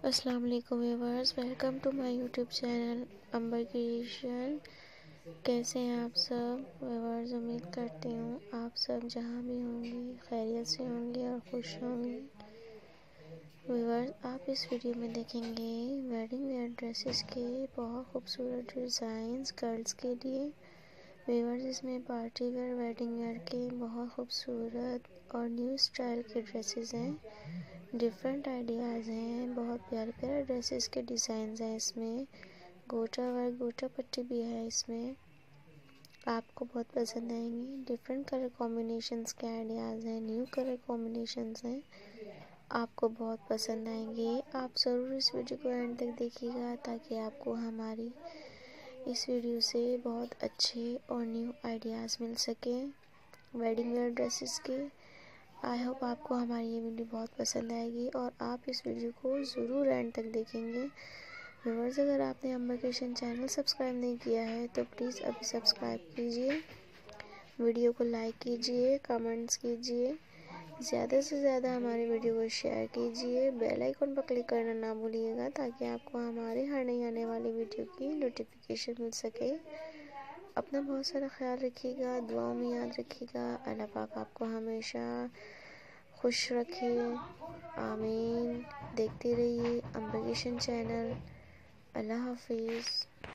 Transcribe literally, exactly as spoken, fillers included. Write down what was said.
अस्सलाम वालेकुम viewers, welcome to my YouTube channel Ambar creation. कैसे हैं आप सब व्यूअर्स? उम्मीद करती हूँ आप सब जहाँ भी होंगे खैरियत से होंगे और खुश होंगे। व्यूअर्स, आप इस वीडियो में देखेंगे वेडिंग वेयर ड्रेसेस के बहुत खूबसूरत डिज़ाइंस गर्ल्स के लिए। व्यूअर्स, इसमें पार्टी वेयर वेडिंग वेयर के बहुत खूबसूरत और न्यू स्टाइल के ड्रेसेस हैं। डिफरेंट आइडियाज़ हैं, बहुत प्यारे प्यारे ड्रेसेस के डिज़ाइंस हैं। इसमें गोटा वर्क, गोटा पट्टी भी है। इसमें आपको बहुत पसंद आएंगी। डिफरेंट कलर कॉम्बिनेशंस के आइडियाज़ हैं, न्यू कलर कॉम्बिनेशंस हैं, आपको बहुत पसंद आएंगे। आप ज़रूर इस वीडियो को एंड तक देखिएगा ताकि आपको हमारी इस वीडियो से बहुत अच्छे और न्यू आइडियाज़ मिल सके वेडिंग वेयर ड्रेसेस के। आई होप आपको हमारी ये वीडियो बहुत पसंद आएगी और आप इस वीडियो को ज़रूर एंड तक देखेंगे। व्यूअर्स, अगर आपने अंबर क्रिएशन चैनल सब्सक्राइब नहीं किया है तो प्लीज़ अभी सब्सक्राइब कीजिए, वीडियो को लाइक कीजिए, कमेंट्स कीजिए, ज़्यादा से ज़्यादा हमारी वीडियो को शेयर कीजिए, बेल आइकन पर क्लिक करना ना भूलिएगा ताकि आपको हमारे हर नई आने वाली वीडियो की नोटिफिकेशन मिल सके। अपना बहुत सारा ख्याल रखिएगा, दुआओं में याद रखिएगा। अल्लाह पाक आपको हमेशा खुश रखे, आमीन। देखते रहिए अंबर क्रिएशन चैनल। अल्लाह हाफिज़।